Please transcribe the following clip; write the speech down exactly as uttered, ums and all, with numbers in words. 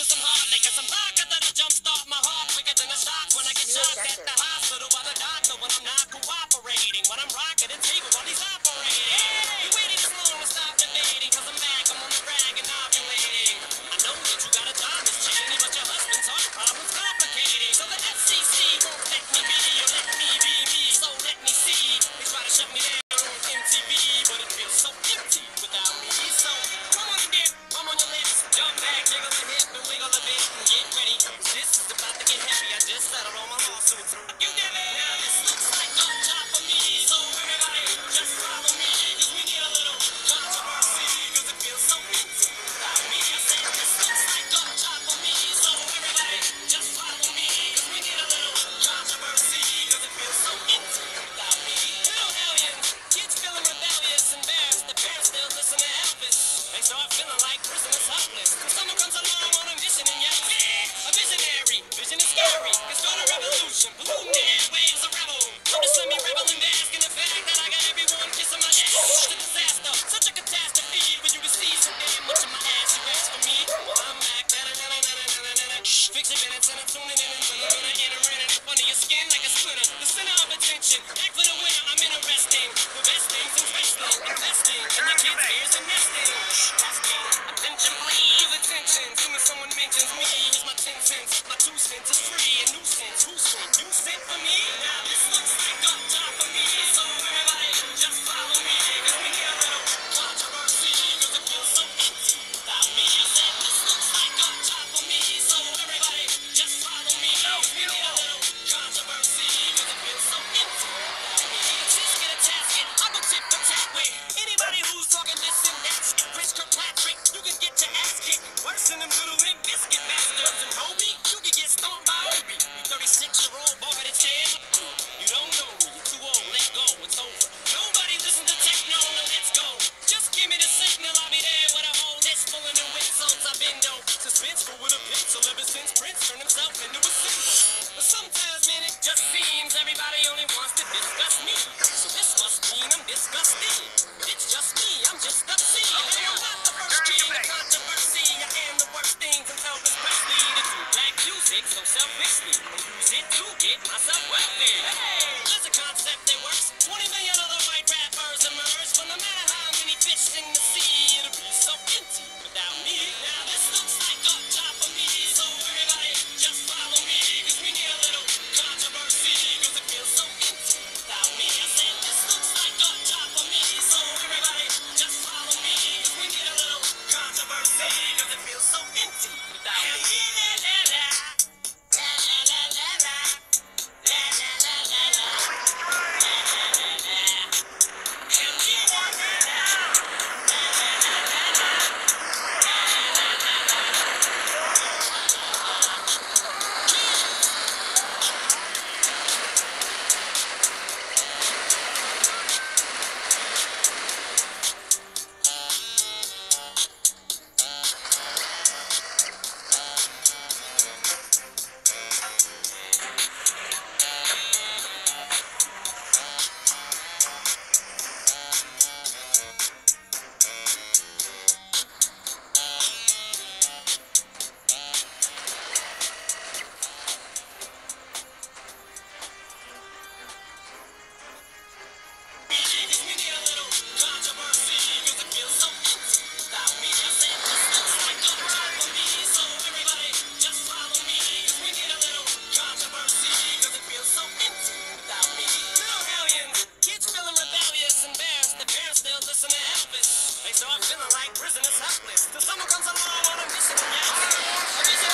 to some hard liquor, some vodka that'll jumpstart my heart quicker than a shock when I get shocked at the hospital by the doctor when I'm not cooperating, when I'm rocking the table while he's operating. You waited this long to stop debating, cause I'm back, I'm on the rag and ovulating. I know that you got a dime, Miss Cheney, but your husband's heart problem's complicating. So the F C C won't let me be, or let me be me, so let me see. They try to shut me down on M T V, but it feels so empty without me. So come on and dip, I'm on your lips, jump back, jiggle a hip and wiggle a bit and get ready. This is about to get heavy, I just settled all my lawsuits. You did it! Now this looks like a job for me, so everybody just follow me, cause we need a little controversy, cause it feels so empty without me. I said this looks like a job for me, so everybody just follow me, cause we need a little controversy, cause it feels so empty without me. Little hellions, kids feeling rebellious, embarrassed, the parents still listen to Elvis. They start feeling like prisoners helpless, till someone comes along on a mission and yells, yeah, a visionary, vision is scary, can start a revolution, polluting the airwaves, a rebel. Notice me rebel and bask in the fact that I got everyone kissing my ass. It's a disaster, such a catastrophe, when you receive so damn much of my ass, you ask for me, well I'm back, da-da-da-da-da-da-da-da. Fix your minutes and I'm tuning in and feeling when I enter in and up under your skin like a splinter, the center of attention, act for the winner, I'm interesting, the best things in wrestling, investing, and the kids' ears and nesting. Testing, attention please, attention, soon as someone mentions me, here's my ten cents, my two cents is free, a nuisance, who sent, you sent for me, now this looks like a job for me, so everybody just follow me, cause we need a little controversy, cause it feels so empty without me. I said this looks like a job for me, so everybody just follow me, cause we need a little controversy, cause it feels so empty without me. Just get a tasket, I go tip for tat with anybody who's talking this and that shit. Chris Kirkpatrick, you can get your ass kicked worse than them little Limp Bizkit bastards. And homie, you can get stomped by Obi, you thirty-six-year-old boy at a chair. You don't know me, you're too old, let go, it's over. Nobody listen to techno, no, let's go. Just give me the signal, I'll be there with a whole list full of new insults. I've been no suspenseful with a pencil ever since Prince turned himself into a symbol. But sometimes, man, it just seems everybody only wants to discuss me. So this must mean I'm disgusting. It's just me, I'm just obscene. I'm not the first king of controversy. I am the worst things in Elvis Presley to do black music so selfishly and use it to get myself wealthy. Hey, there's a concept that works. twenty million other white rappers emerge, but no matter how many fish in the sea, it'll be so empty without me. Now this looks like a job for me, so everybody just follow me, cause we need a little controversy, cause it feels so empty without me. I said this looks like a job for me, so everybody just follow me, cause we need a little controversy, cause it feels so empty without me. They start feeling like prisoners helpless till someone comes along on a mission and yells,